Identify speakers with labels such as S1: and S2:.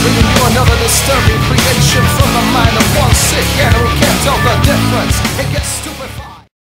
S1: bringing you another disturbing creation from the mind of one sick and who can't tell the difference. It gets stupid.